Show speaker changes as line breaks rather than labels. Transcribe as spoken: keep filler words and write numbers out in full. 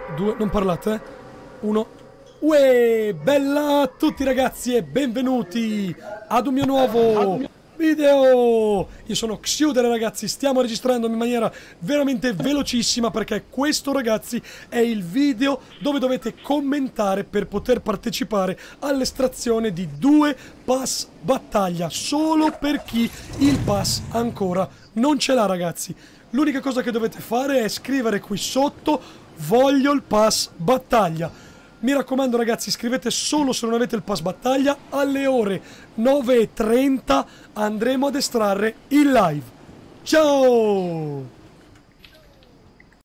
due, non parlate, eh? uno. Uè, bella a tutti ragazzi e benvenuti ad un mio nuovo video. Io sono Xiudere ragazzi, stiamo registrando in maniera veramente velocissima perché questo ragazzi è il video dove dovete commentare per poter partecipare all'estrazione di due pass battaglia, solo per chi il pass ancora non ce l'ha ragazzi. L'unica cosa che dovete fare è scrivere qui sotto: voglio il pass battaglia. Mi raccomando ragazzi, scrivete solo se non avete il pass battaglia. Alle ore nove e trenta andremo ad estrarre in live. Ciao!